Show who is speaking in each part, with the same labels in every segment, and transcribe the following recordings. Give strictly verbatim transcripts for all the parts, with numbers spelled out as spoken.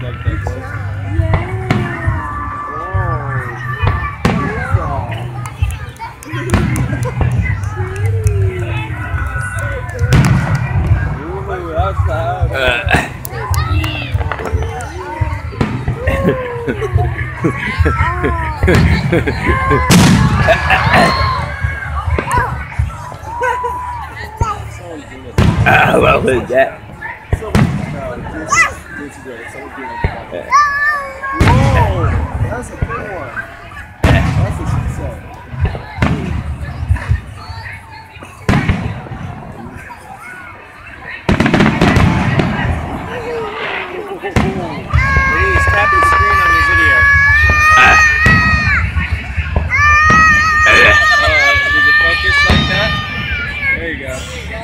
Speaker 1: Ah, what was that?
Speaker 2: Whoa, that's a good one. That's what she said.
Speaker 3: Please tap the screen on your video.
Speaker 1: Ah.
Speaker 3: Uh, does it focus like that? There you go.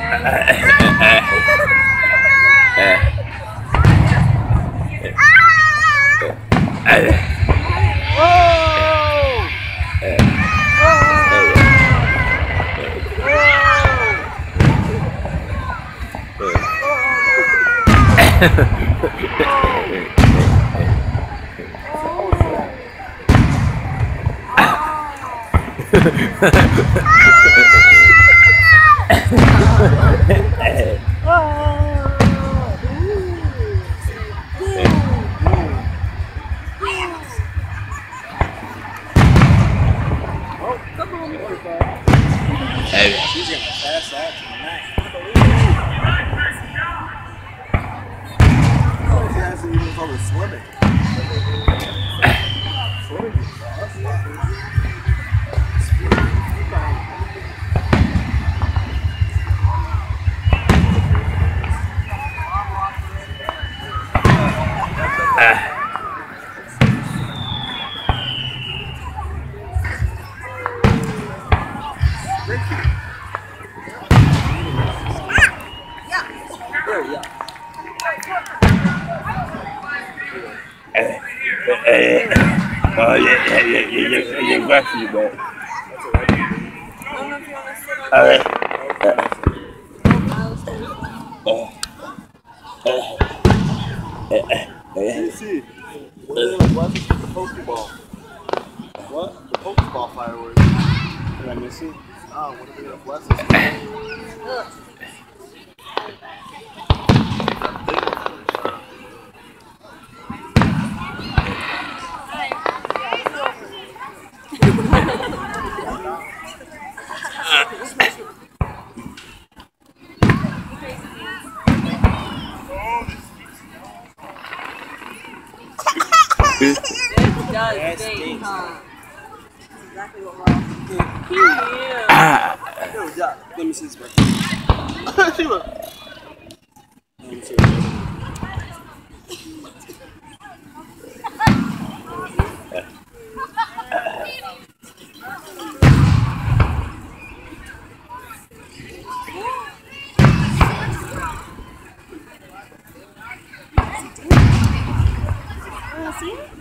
Speaker 3: She's gonna pass out tonight.
Speaker 2: Oh, she actually even called it swimming. Swimming is fast.
Speaker 1: Oh, yeah, yeah, yeah, yeah, yeah, yeah, got you, man. All right.
Speaker 2: You see, what are the blessings for the Pokeball? What? The Pokeball fireworks. Did I miss it? Oh, what are the blessings?
Speaker 4: It does stink, huh? That's exactly what we're all thinking. Yeah.
Speaker 2: Yo, yeah. Let me see this back. She went. Let me see this.
Speaker 4: Wanna see it?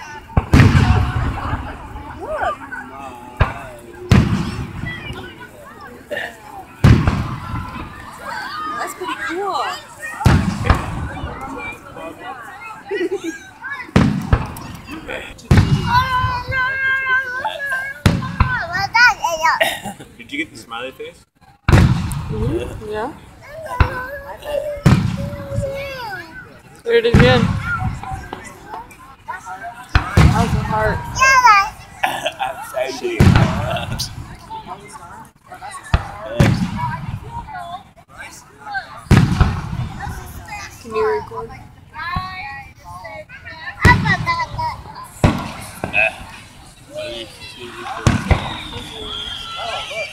Speaker 4: That's pretty cool.
Speaker 3: Did you get the smiley face?
Speaker 4: Mm-hmm. Yeah. Read it again. How's the heart? Can you record?
Speaker 3: Uh,